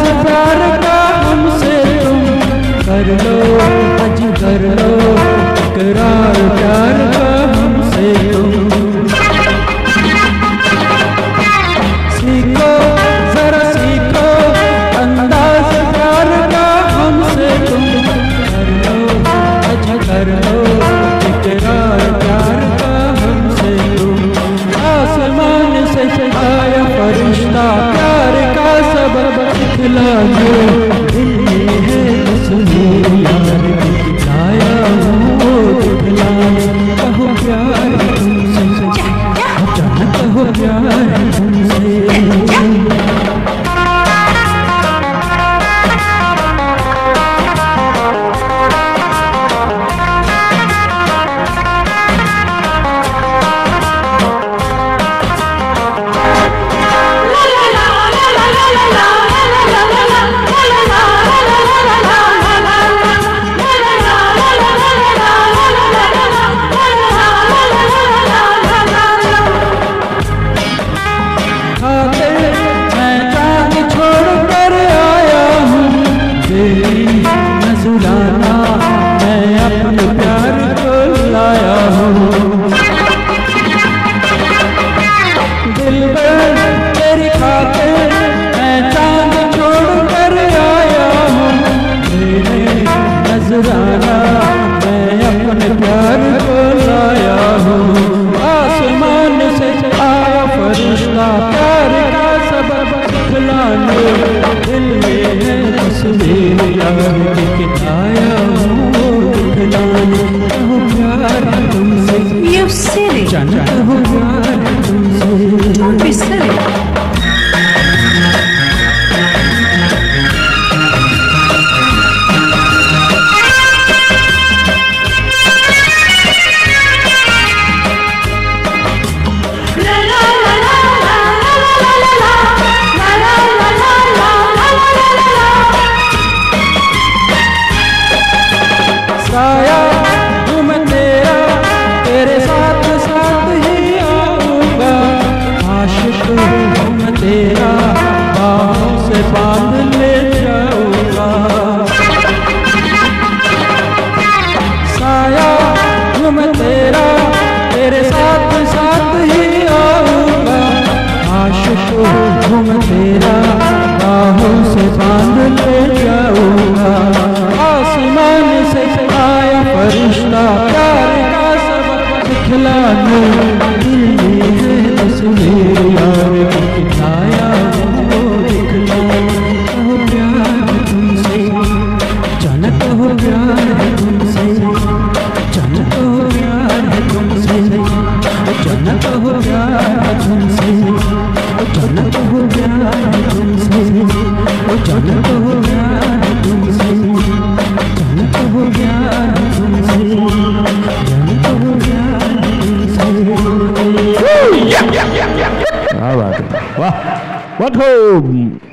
प्यार का हमसे तुम कर लो, आज कर लो इकरार प्यार का हमसे तुम। सीखो जरा सीखो अंदाज प्यार का हमसे तुम कर लो, आज कर लो इकरार प्यार का हमसे तुम। आसमान से आया फरिश्ता प्यार का सबब दिखला दो, दिल में है तस्वीर यार की लाया हूँ दिखला दो। कहो प्यार तुमसे, कहो प्यार तुमसे। नजराना मैं अपने प्यार को लाया हूँ, दिल पर तेरी खातिर मैं चांद छोड़ कर आया हूँ। तेरे नजराना मैं अपने प्यार को लाया हूँ। आसमान से आया फरिश्ता प्यार का सबब दिखलाने, दिल में है तस्वीर यार की आया हूँ दिखलाने। कहो प्यार तुमसे, You silly. जाना कहो प्यार तुमसे। Don't be silly. साया हूँ मैं तेरा, तेरे साथ साथ ही आऊँगा। आशिक हूँ मैं तेरा, बाहों से बांध ले जाऊँगा। साया हूँ मैं तेरा, तेरे साथ साथ ही आऊँगा। आशिक हूँ मैं तेरा, बाहों से बांध ले जाऊँगा। आसमान से आया फरिश्ता प्यार का सबब दिखलाने, दिल में है तस्वीर यार की आया वो दिखलाने। कहो प्यार तुमसे, जाना कहो प्यार तुमसे, जाना कहो प्यार तुमसे, जाना कहो प्यार तुमसे, जाना कहो प्यार तुमसे, जाना कहो प्यार तुमसे, जाना कहो प्यार तुमसे, जाना कहो प्यार तुमसे। क्या बात है, वाह, what